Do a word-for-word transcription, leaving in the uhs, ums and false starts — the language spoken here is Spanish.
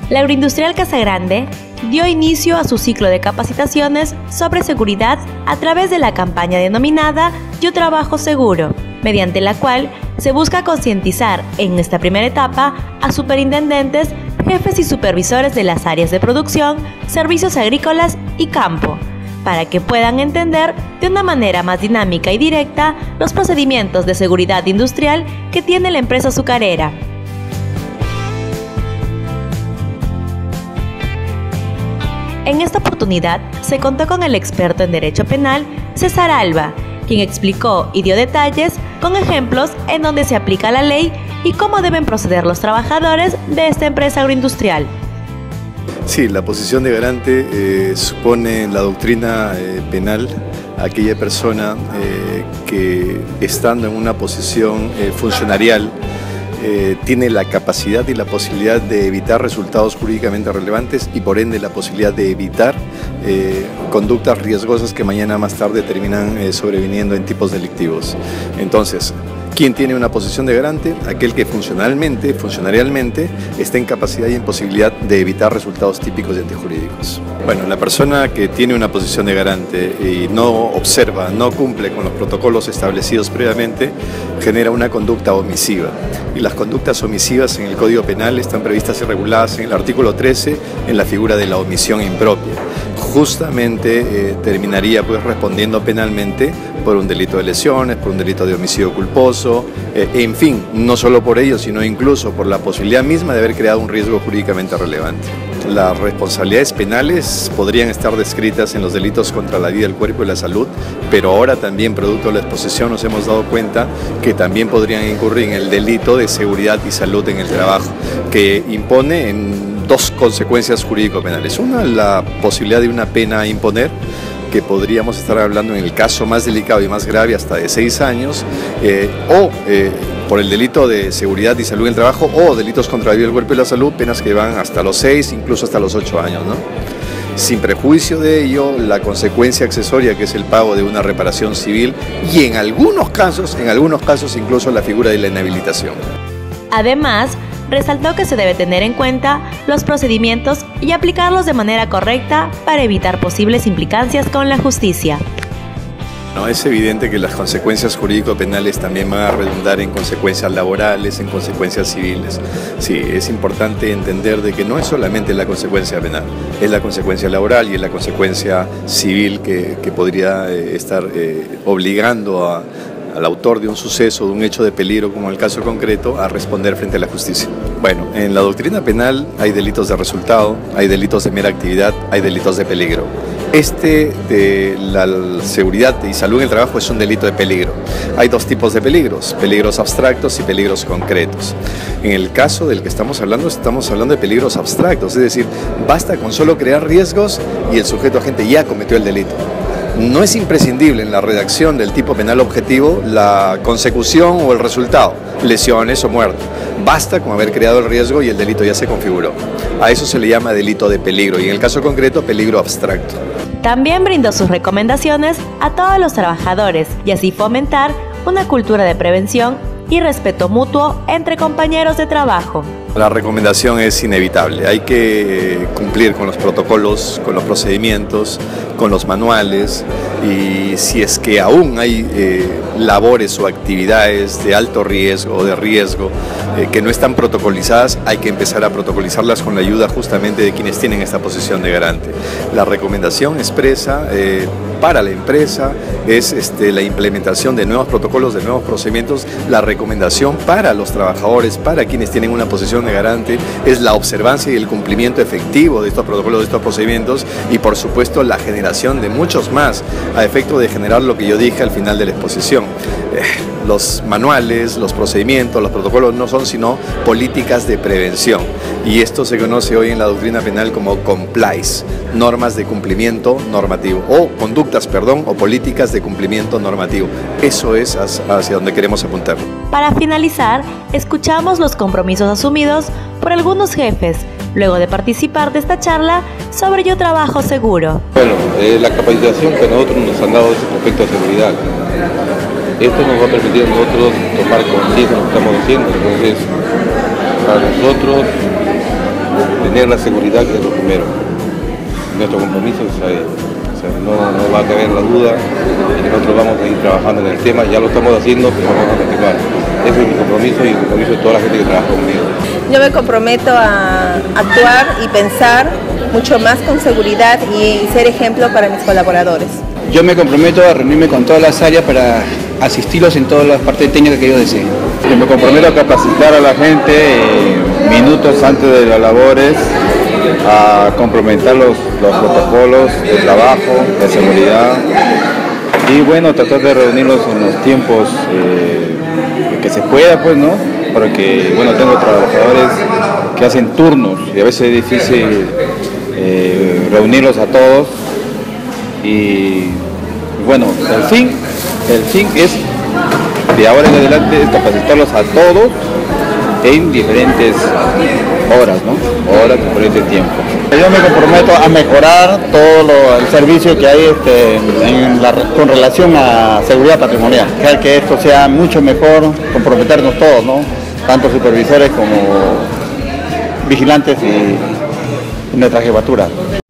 La Agroindustrial Casagrande dio inicio a su ciclo de capacitaciones sobre seguridad a través de la campaña denominada Yo Trabajo Seguro, mediante la cual se busca concientizar en esta primera etapa a superintendentes, jefes y supervisores de las áreas de producción, servicios agrícolas y campo, para que puedan entender de una manera más dinámica y directa los procedimientos de seguridad industrial que tiene la empresa azucarera. En esta oportunidad se contó con el experto en Derecho Penal, César Alba, quien explicó y dio detalles con ejemplos en donde se aplica la ley y cómo deben proceder los trabajadores de esta empresa agroindustrial. Sí, la posición de garante eh, supone en la doctrina eh, penal a aquella persona eh, que, estando en una posición eh, funcionarial, Eh, tiene la capacidad y la posibilidad de evitar resultados jurídicamente relevantes y por ende la posibilidad de evitar eh, conductas riesgosas que mañana más tarde terminan eh, sobreviniendo en tipos delictivos. Entonces, ¿quién tiene una posición de garante? Aquel que funcionalmente, funcionarialmente, está en capacidad y en posibilidad de evitar resultados típicos y antijurídicos. Bueno, la persona que tiene una posición de garante y no observa, no cumple con los protocolos establecidos previamente, genera una conducta omisiva. Y las conductas omisivas en el Código Penal están previstas y reguladas en el artículo trece, en la figura de la omisión impropia. Justamente eh, terminaría pues respondiendo penalmente por un delito de lesiones, por un delito de homicidio culposo, eh, en fin, no solo por ello, sino incluso por la posibilidad misma de haber creado un riesgo jurídicamente relevante. Las responsabilidades penales podrían estar descritas en los delitos contra la vida, el cuerpo y la salud, pero ahora también, producto de la exposición, nos hemos dado cuenta que también podrían incurrir en el delito de seguridad y salud en el trabajo, que impone en dos consecuencias jurídico-penales. Una, la posibilidad de una pena a imponer, que podríamos estar hablando en el caso más delicado y más grave hasta de seis años, eh, o eh, por el delito de seguridad y salud en el trabajo, o delitos contra la vida, el cuerpo y la salud, penas que van hasta los seis, incluso hasta los ocho años, ¿no? Sin prejuicio de ello, la consecuencia accesoria, que es el pago de una reparación civil, y en algunos casos, en algunos casos incluso la figura de la inhabilitación. Además, resaltó que se debe tener en cuenta los procedimientos y aplicarlos de manera correcta para evitar posibles implicancias con la justicia. No, es evidente que las consecuencias jurídico-penales también van a redundar en consecuencias laborales, en consecuencias civiles. Sí, es importante entender de que no es solamente la consecuencia penal, es la consecuencia laboral y es la consecuencia civil que, que podría eh, estar eh, obligando a al autor de un suceso, de un hecho de peligro, como el caso concreto, a responder frente a la justicia. Bueno, en la doctrina penal hay delitos de resultado, hay delitos de mera actividad, hay delitos de peligro. Este de la seguridad y salud en el trabajo es un delito de peligro. Hay dos tipos de peligros, peligros abstractos y peligros concretos. En el caso del que estamos hablando, estamos hablando de peligros abstractos, es decir, basta con solo crear riesgos y el sujeto agente ya cometió el delito. No es imprescindible en la redacción del tipo penal objetivo la consecución o el resultado, lesiones o muerte. Basta con haber creado el riesgo y el delito ya se configuró. A eso se le llama delito de peligro y en el caso concreto peligro abstracto. También brindó sus recomendaciones a todos los trabajadores y así fomentar una cultura de prevención y respeto mutuo entre compañeros de trabajo. La recomendación es inevitable, hay que cumplir con los protocolos, con los procedimientos, con los manuales y si es que aún hay eh, labores o actividades de alto riesgo o de riesgo eh, que no están protocolizadas, hay que empezar a protocolizarlas con la ayuda justamente de quienes tienen esta posición de garante. La recomendación expresa eh, para la empresa es este, la implementación de nuevos protocolos, de nuevos procedimientos. La recomendación para los trabajadores, para quienes tienen una posición de garante, es la observancia y el cumplimiento efectivo de estos protocolos, de estos procedimientos y por supuesto la generación de muchos más a efecto de generar lo que yo dije al final de la exposición. Eh, los manuales, los procedimientos, los protocolos no son sino políticas de prevención y esto se conoce hoy en la doctrina penal como compliance, normas de cumplimiento normativo o conductas, perdón, o políticas de cumplimiento normativo. Eso es hacia donde queremos apuntar. Para finalizar, escuchamos los compromisos asumidos por algunos jefes, luego de participar de esta charla sobre Yo Trabajo Seguro. Bueno, eh, la capacitación que nosotros nos han dado respecto a seguridad, esto nos va a permitir a nosotros tomar conciencia de lo que estamos haciendo. Entonces, para nosotros, mantener la seguridad, que es lo primero. Nuestro compromiso es ahí. O sea, no, no va a caber la duda y nosotros vamos a ir trabajando en el tema, ya lo estamos haciendo, pero vamos a continuar. Ese es mi compromiso y el compromiso de toda la gente que trabaja conmigo. Yo me comprometo a actuar y pensar mucho más con seguridad y ser ejemplo para mis colaboradores. Yo me comprometo a reunirme con todas las áreas para asistirlos en todas las partes técnicas que ellos deseen. Yo me comprometo a capacitar a la gente eh, minutos antes de las labores, a complementar los, los protocolos de trabajo, de seguridad y bueno, tratar de reunirlos en los tiempos eh, que se pueda, pues, ¿no? Porque bueno, tengo trabajadores que hacen turnos y a veces es difícil eh, reunirlos a todos y bueno, el fin, el fin es de ahora en adelante es capacitarlos a todos en diferentes horas, ¿no? Horas, diferentes tiempos. Yo me comprometo a mejorar todo lo, el servicio que hay este, en la, con relación a seguridad patrimonial, que esto sea mucho mejor, comprometernos todos, ¿no? Tanto supervisores como vigilantes y nuestra jefatura.